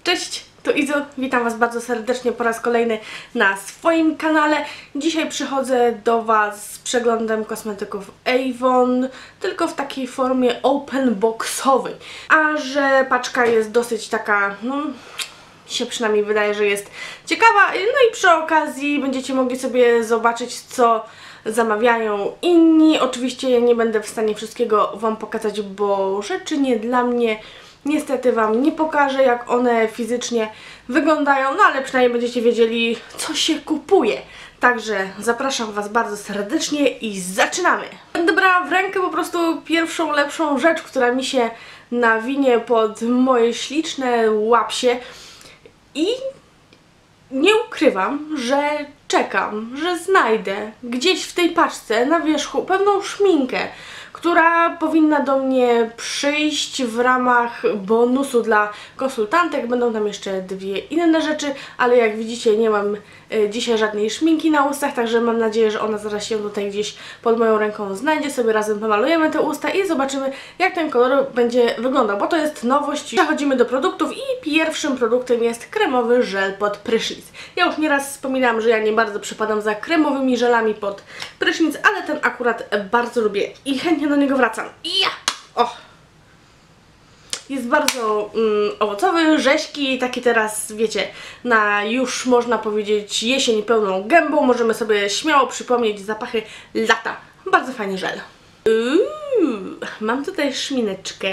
Cześć, tu Izu, witam Was bardzo serdecznie po raz kolejny na swoim kanale. Dzisiaj przychodzę do Was z przeglądem kosmetyków Avon, tylko w takiej formie open boxowej. A że paczka jest dosyć taka, no, mi się przynajmniej wydaje, że jest ciekawa, no i przy okazji będziecie mogli sobie zobaczyć, co zamawiają inni. Oczywiście nie będę w stanie wszystkiego Wam pokazać, bo rzeczy nie dla mnie. Niestety Wam nie pokażę, jak one fizycznie wyglądają, no ale przynajmniej będziecie wiedzieli, co się kupuje. Także zapraszam Was bardzo serdecznie i zaczynamy! Będę brała w rękę po prostu pierwszą, lepszą rzecz, która mi się nawinie pod moje śliczne łapsie i nie ukrywam, że czekam, że znajdę gdzieś w tej paczce na wierzchu pewną szminkę, która powinna do mnie przyjść w ramach bonusu dla konsultantek. Będą tam jeszcze dwie inne rzeczy, ale jak widzicie, nie mam dzisiaj żadnej szminki na ustach, także mam nadzieję, że ona zaraz się tutaj gdzieś pod moją ręką znajdzie. Sobie razem pomalujemy te usta i zobaczymy, jak ten kolor będzie wyglądał, bo to jest nowość. Przechodzimy do produktów i pierwszym produktem jest kremowy żel pod prysznic. Ja już nieraz wspominałam, że ja nie bardzo przypadam za kremowymi żelami pod prysznic, ale ten akurat bardzo lubię i chętnie do niego wracam. O! Jest bardzo owocowy, rzeźki, taki teraz, wiecie, na już można powiedzieć jesień pełną gębą. Możemy sobie śmiało przypomnieć zapachy lata. Bardzo fajny żel. Mam tutaj szmineczkę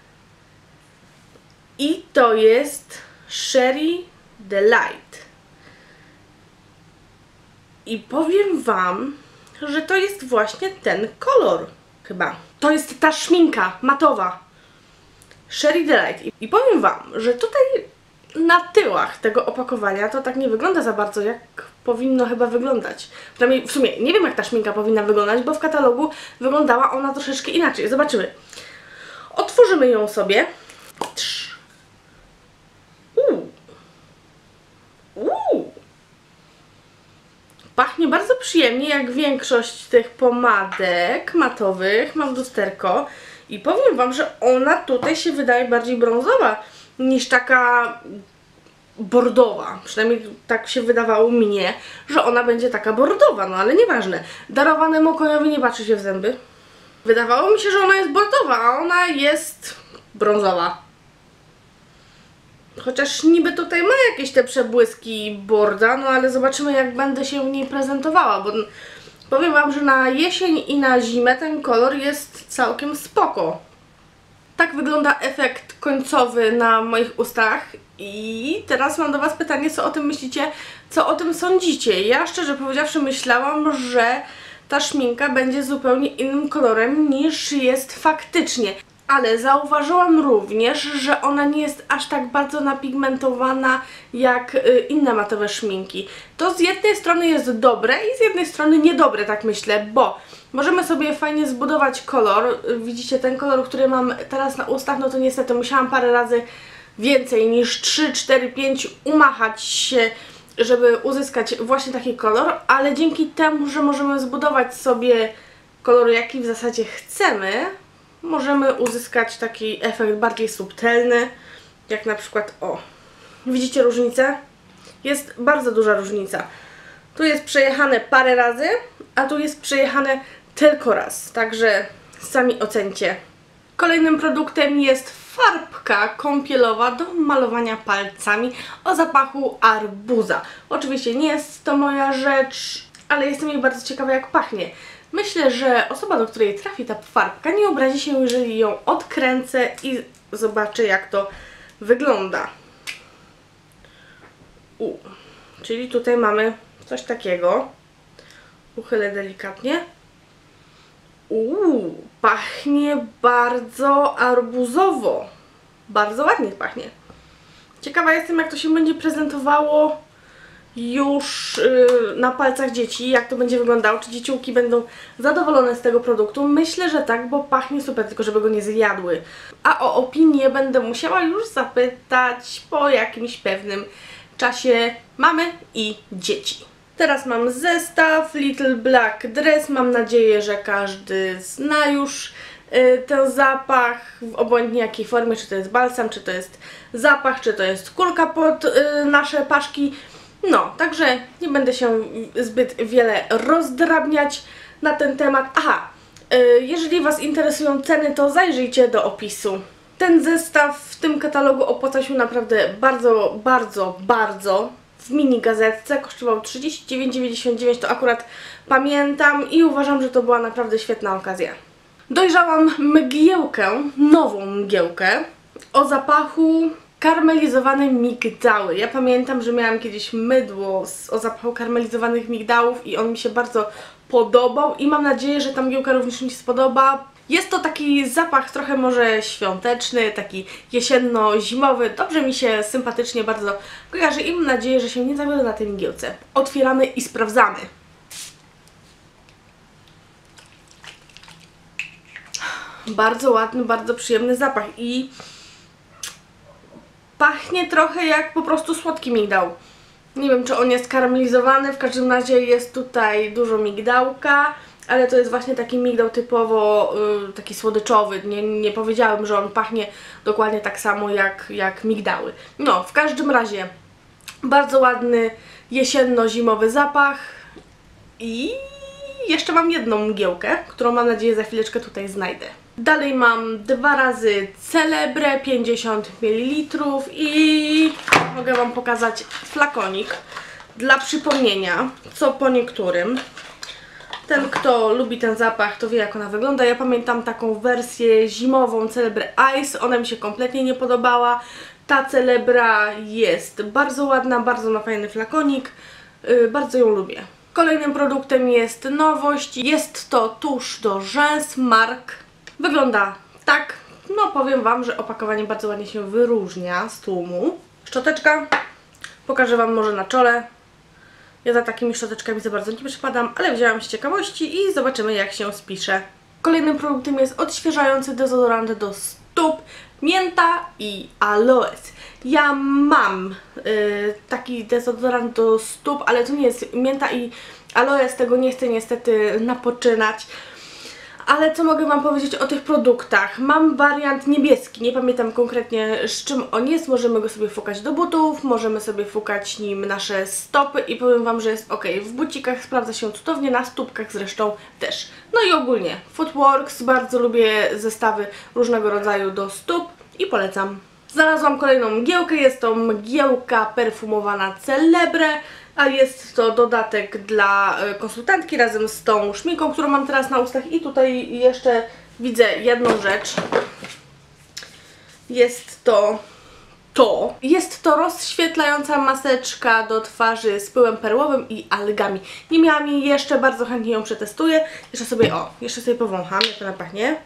i to jest Cherry Delight. I powiem Wam, że to jest właśnie ten kolor. Chyba. To jest ta szminka matowa. Cherry Delight. I powiem Wam, że tutaj na tyłach tego opakowania to tak nie wygląda za bardzo, jak powinno chyba wyglądać. Przynajmniej w sumie nie wiem, jak ta szminka powinna wyglądać, bo w katalogu wyglądała ona troszeczkę inaczej. Zobaczymy. Otworzymy ją sobie. Pachnie bardzo przyjemnie, jak większość tych pomadek matowych. Mam lusterko i powiem Wam, że ona tutaj się wydaje bardziej brązowa niż taka bordowa. Przynajmniej tak się wydawało mnie, że ona będzie taka bordowa, no ale nieważne. Darowanemu koniowi nie patrzy się w zęby. Wydawało mi się, że ona jest bordowa, a ona jest brązowa. Chociaż niby tutaj ma jakieś te przebłyski borda, no ale zobaczymy, jak będę się w niej prezentowała, bo powiem Wam, że na jesień i na zimę ten kolor jest całkiem spoko. Tak wygląda efekt końcowy na moich ustach i teraz mam do Was pytanie, co o tym myślicie, co o tym sądzicie. Ja szczerze powiedziawszy myślałam, że ta szminka będzie zupełnie innym kolorem niż jest faktycznie. Ale zauważyłam również, że ona nie jest aż tak bardzo napigmentowana jak inne matowe szminki. To z jednej strony jest dobre i z jednej strony niedobre, tak myślę, bo możemy sobie fajnie zbudować kolor. Widzicie, ten kolor, który mam teraz na ustach, no to niestety musiałam parę razy więcej niż 3, 4, 5 umachać się, żeby uzyskać właśnie taki kolor, ale dzięki temu, że możemy zbudować sobie kolor, jaki w zasadzie chcemy, możemy uzyskać taki efekt bardziej subtelny, jak na przykład, o, widzicie różnicę? Jest bardzo duża różnica. Tu jest przejechane parę razy, a tu jest przejechane tylko raz, także sami ocencie. Kolejnym produktem jest farbka kąpielowa do malowania palcami o zapachu arbuza. Oczywiście nie jest to moja rzecz, ale jestem jej bardzo ciekawa, jak pachnie. Myślę, że osoba, do której trafi ta farbka, nie obrazi się, jeżeli ją odkręcę i zobaczę, jak to wygląda. Czyli tutaj mamy coś takiego. Uchylę delikatnie. Pachnie bardzo arbuzowo. Bardzo ładnie pachnie. Ciekawa jestem, jak to się będzie prezentowało już na palcach dzieci, jak to będzie wyglądało, czy dzieciułki będą zadowolone z tego produktu. Myślę, że tak, bo pachnie super, tylko żeby go nie zjadły. A o opinię będę musiała już zapytać po jakimś pewnym czasie mamy i dzieci. Teraz mam zestaw Little Black Dress. Mam nadzieję, że każdy zna już ten zapach w obojętnie jakiej formie, czy to jest balsam, czy to jest zapach, czy to jest kulka pod nasze paszki. No, także nie będę się zbyt wiele rozdrabniać na ten temat. Aha, jeżeli Was interesują ceny, to zajrzyjcie do opisu. Ten zestaw w tym katalogu opłaca się naprawdę bardzo, bardzo, bardzo. W mini gazetce kosztował 39,99, to akurat pamiętam i uważam, że to była naprawdę świetna okazja. Dojrzałam mgiełkę, nową mgiełkę o zapachu karmelizowane migdały. Ja pamiętam, że miałam kiedyś mydło o zapachu karmelizowanych migdałów i on mi się bardzo podobał i mam nadzieję, że ta mgiełka również mi się spodoba. Jest to taki zapach trochę może świąteczny, taki jesienno-zimowy. Dobrze mi się sympatycznie bardzo kojarzy i mam nadzieję, że się nie zawiodę na tej mgiełce. Otwieramy i sprawdzamy. Bardzo ładny, bardzo przyjemny zapach i pachnie trochę jak po prostu słodki migdał. Nie wiem, czy on jest karamelizowany, w każdym razie jest tutaj dużo migdałka, ale to jest właśnie taki migdał typowo taki słodyczowy. Nie powiedziałabym, że on pachnie dokładnie tak samo jak migdały. No, w każdym razie bardzo ładny jesienno-zimowy zapach i jeszcze mam jedną mgiełkę, którą mam nadzieję za chwileczkę tutaj znajdę. Dalej mam 2 razy Celebre 50 ml i mogę Wam pokazać flakonik dla przypomnienia, co po niektórym. Ten, kto lubi ten zapach, to wie, jak ona wygląda. Ja pamiętam taką wersję zimową Celebre Ice, ona mi się kompletnie nie podobała. Ta Celebra jest bardzo ładna, bardzo ma fajny flakonik, bardzo ją lubię. Kolejnym produktem jest nowość, jest to tusz do rzęs Mark. Wygląda tak, no powiem Wam, że opakowanie bardzo ładnie się wyróżnia z tłumu. Szczoteczka, pokażę Wam może na czole. Ja za takimi szczoteczkami za bardzo nie przypadam, ale wzięłam z ciekawości i zobaczymy, jak się spisze. Kolejnym produktem jest odświeżający dezodorant do stóp, mięta i aloes. Ja mam taki dezodorant do stóp, ale to nie jest mięta i aloes, tego nie chcę niestety napoczynać. Ale co mogę Wam powiedzieć o tych produktach? Mam wariant niebieski, nie pamiętam konkretnie z czym on jest. Możemy go sobie fukać do butów, możemy sobie fukać nim nasze stopy i powiem Wam, że jest ok. W bucikach sprawdza się cudownie, na stópkach zresztą też. No i ogólnie Footworks, bardzo lubię zestawy różnego rodzaju do stóp i polecam. Znalazłam kolejną mgiełkę, jest to mgiełka perfumowana Celebre, a jest to dodatek dla konsultantki razem z tą szminką, którą mam teraz na ustach. I tutaj jeszcze widzę jedną rzecz. Jest to rozświetlająca maseczka do twarzy z pyłem perłowym i algami. Nie miałam jej jeszcze, bardzo chętnie ją przetestuję. Jeszcze sobie powącham, jak ona pachnie.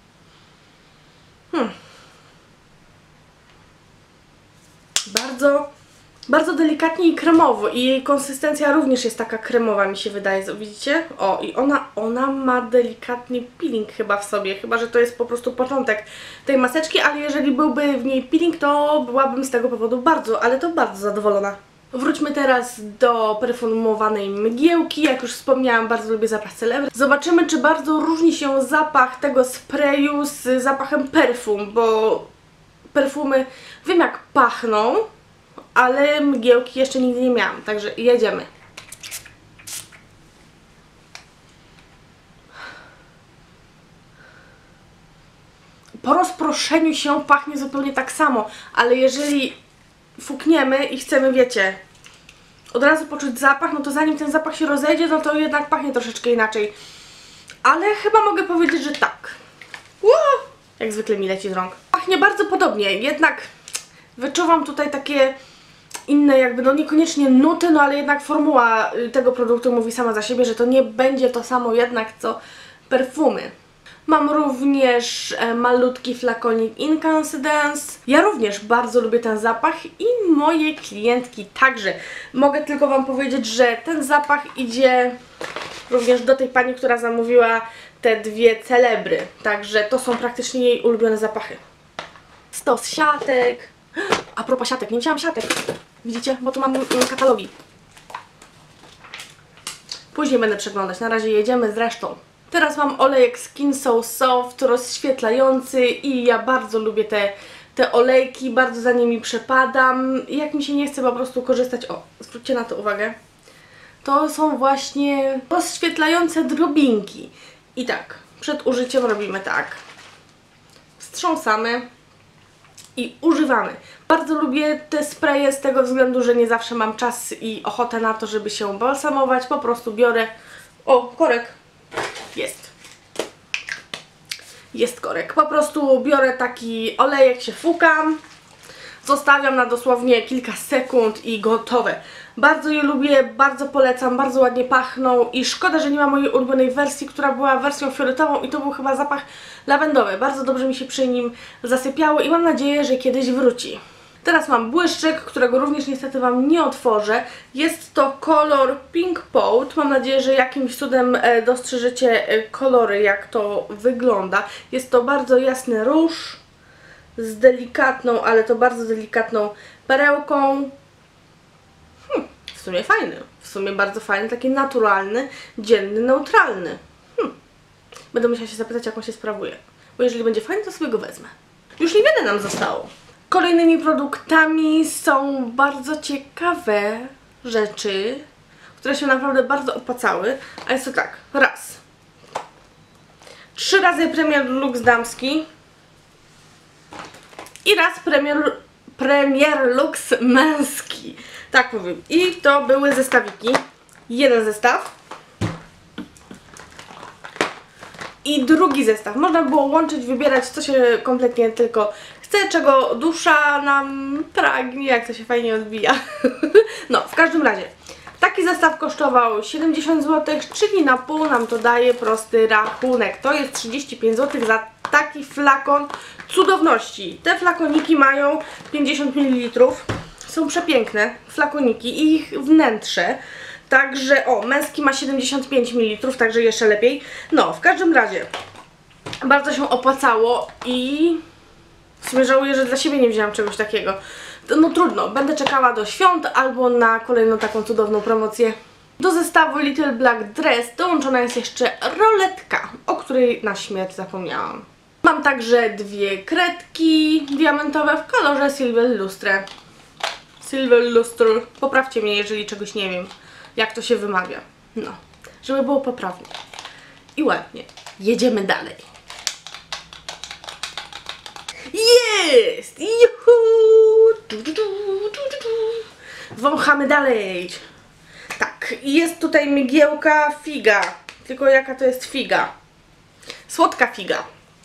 Bardzo delikatnie i kremowo i jej konsystencja również jest taka kremowa, mi się wydaje, widzicie? O, i ona ma delikatnie peeling chyba w sobie, chyba że to jest po prostu początek tej maseczki, ale jeżeli byłby w niej peeling, to byłabym z tego powodu bardzo zadowolona. Wróćmy teraz do perfumowanej mgiełki. Jak już wspomniałam, bardzo lubię zapach Celebre. Zobaczymy, czy bardzo różni się zapach tego sprayu z zapachem perfum, bo perfumy wiem jak pachną, ale mgiełki jeszcze nigdy nie miałam, także jedziemy. Po rozproszeniu się pachnie zupełnie tak samo, ale jeżeli fukniemy i chcemy, wiecie, od razu poczuć zapach, no to zanim ten zapach się rozejdzie, no to jednak pachnie troszeczkę inaczej. Ale chyba mogę powiedzieć, że tak. Jak zwykle mi leci z rąk. Pachnie bardzo podobnie, jednak wyczuwam tutaj takie inne jakby, no niekoniecznie nuty, no ale jednak formuła tego produktu mówi sama za siebie, że to nie będzie to samo jednak co perfumy. Mam również malutki flakonik Incandescence. Ja również bardzo lubię ten zapach i moje klientki także. Mogę tylko Wam powiedzieć, że ten zapach idzie również do tej pani, która zamówiła te 2 Celebry. Także to są praktycznie jej ulubione zapachy. Stos siatek. A propos siatek, nie wzięłam siatek. Widzicie? Bo tu mam katalogi. Później będę przeglądać. Na razie jedziemy z resztą. Teraz mam olejek Skin So Soft, rozświetlający i ja bardzo lubię te olejki, bardzo za nimi przepadam. Jak mi się nie chce po prostu korzystać, o, zwróćcie na to uwagę, to są właśnie rozświetlające drobinki. I tak, przed użyciem robimy tak. Wstrząsamy i używamy. Bardzo lubię te spraye z tego względu, że nie zawsze mam czas i ochotę na to, żeby się balsamować. Po prostu biorę... O, korek. Jest korek. Po prostu biorę taki olejek, się fukam, zostawiam na dosłownie kilka sekund i gotowe. Bardzo je lubię, bardzo polecam, bardzo ładnie pachną i szkoda, że nie ma mojej ulubionej wersji, która była wersją fioletową i to był chyba zapach lawendowy. Bardzo dobrze mi się przy nim zasypiało i mam nadzieję, że kiedyś wróci. Teraz mam błyszczyk, którego również niestety Wam nie otworzę. Jest to kolor Pink Pot. Mam nadzieję, że jakimś cudem dostrzeżecie kolory, jak to wygląda. Jest to bardzo jasny róż z delikatną, ale to bardzo delikatną perełką. W sumie fajny. W sumie bardzo fajny, taki naturalny, dzienny, neutralny. Będę musiała się zapytać, jak on się sprawuje. Bo jeżeli będzie fajny, to sobie go wezmę. Już niewiele nam zostało. Kolejnymi produktami są bardzo ciekawe rzeczy, które się naprawdę bardzo opłacały. A jest to tak, raz. 3 razy Premier Lux damski. I raz Premier Lux męski. Tak powiem. I to były zestawiki. Jeden zestaw. I drugi zestaw. Można było łączyć, wybierać, co się kompletnie tylko chce, czego dusza nam pragnie, jak to się fajnie odbija. No, w każdym razie. Taki zestaw kosztował 70 zł, czyli na pół nam to daje prosty rachunek. To jest 35 zł za taki flakon cudowności. Te flakoniki mają 50 ml. Są przepiękne flakoniki i ich wnętrze. Także, o, męski ma 75 ml, także jeszcze lepiej. No, w każdym razie bardzo się opłacało i w sumie żałuję, że dla siebie nie wzięłam czegoś takiego. No trudno, będę czekała do świąt albo na kolejną taką cudowną promocję. Do zestawu Little Black Dress dołączona jest jeszcze roletka, o której na śmierć zapomniałam. Mam także 2 kredki diamentowe w kolorze Silver Lustre. Silver Lustre. Poprawcie mnie, jeżeli czegoś nie wiem, jak to się wymawia. No, żeby było poprawnie i ładnie. Jedziemy dalej. Jest! Juhu! Wąchamy dalej. Tak, i jest tutaj mgiełka figa. Tylko jaka to jest figa? Słodka figa.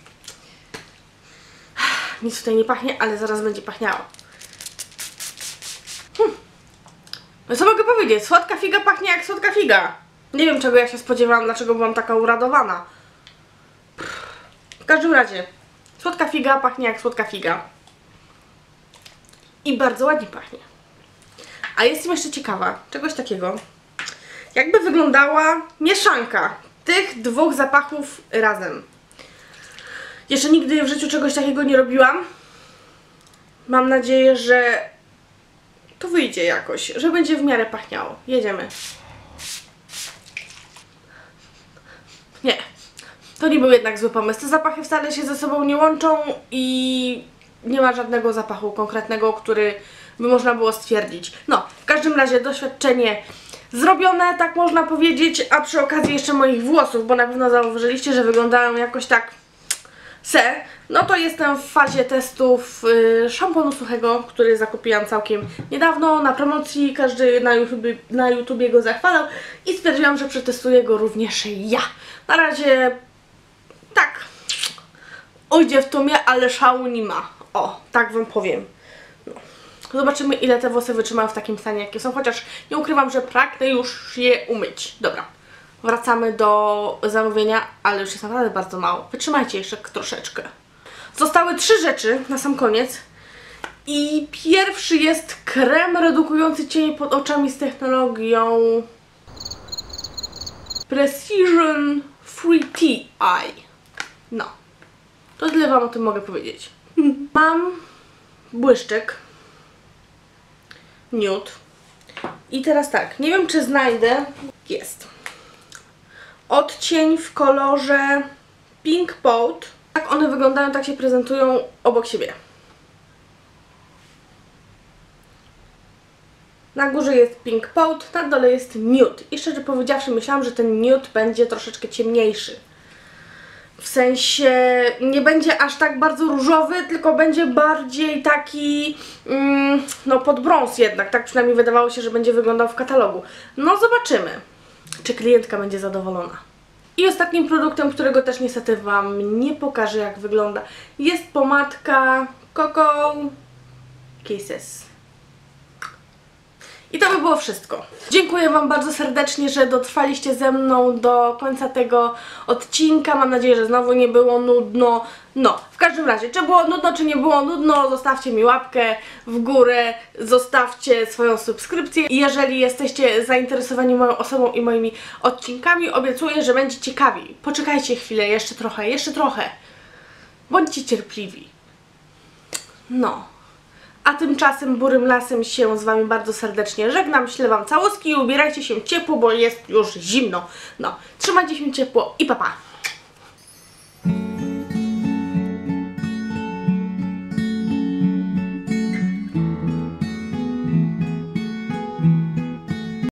Nic tutaj nie pachnie, ale zaraz będzie pachniało. No co mogę powiedzieć? Słodka figa pachnie jak słodka figa. Nie wiem, czego ja się spodziewałam, dlaczego byłam taka uradowana. W każdym razie, słodka figa pachnie jak słodka figa. I bardzo ładnie pachnie. A jestem jeszcze ciekawa czegoś takiego. Jakby wyglądała mieszanka tych 2 zapachów razem. Jeszcze nigdy w życiu czegoś takiego nie robiłam. Mam nadzieję, że to wyjdzie jakoś, że będzie w miarę pachniało. Jedziemy. Nie. To nie był jednak zły pomysł. Te zapachy wcale się ze sobą nie łączą i nie ma żadnego zapachu konkretnego, który by można było stwierdzić. No, w każdym razie doświadczenie zrobione, tak można powiedzieć, a przy okazji jeszcze moich włosów, bo na pewno zauważyliście, że wyglądają jakoś tak no to jestem w fazie testów szamponu suchego, który zakupiłam całkiem niedawno na promocji, każdy na YouTubie go zachwalał i stwierdziłam, że przetestuję go również ja. Na razie tak, ujdzie w tumie, ale szału nie ma. O, tak wam powiem. No. Zobaczymy, ile te włosy wytrzymają w takim stanie, jakie są, chociaż nie ukrywam, że pragnę już je umyć. Dobra. Wracamy do zamówienia, ale już jest naprawdę bardzo mało. Wytrzymajcie jeszcze troszeczkę. Zostały 3 rzeczy na sam koniec. I pierwszy jest krem redukujący cienie pod oczami z technologią Precision Free Eye. No. To tyle wam o tym mogę powiedzieć. Mam błyszczyk. Nude. I teraz tak, nie wiem czy znajdę. Jest. odcień w kolorze Pink Pot. Tak one wyglądają, tak się prezentują obok siebie. Na górze jest Pink Pot, na dole jest Nude. I szczerze powiedziawszy myślałam, że ten Nude będzie troszeczkę ciemniejszy. W sensie nie będzie aż tak bardzo różowy, tylko będzie bardziej taki no pod brąz jednak. Tak przynajmniej wydawało się, że będzie wyglądał w katalogu. No zobaczymy, czy klientka będzie zadowolona. I ostatnim produktem, którego też niestety Wam nie pokażę jak wygląda, jest pomadka Cocoa Kisses. I to by było wszystko. Dziękuję Wam bardzo serdecznie, że dotrwaliście ze mną do końca tego odcinka. Mam nadzieję, że znowu nie było nudno. No, w każdym razie, czy było nudno, czy nie było nudno, zostawcie mi łapkę w górę, zostawcie swoją subskrypcję. Jeżeli jesteście zainteresowani moją osobą i moimi odcinkami, obiecuję, że będzie ciekawi. Poczekajcie chwilę, jeszcze trochę, jeszcze trochę. Bądźcie cierpliwi. No. A tymczasem burym lasem się z Wami bardzo serdecznie żegnam, ślę Wam całuski i ubierajcie się ciepło, bo jest już zimno. No, trzymajcie się ciepło i pa pa!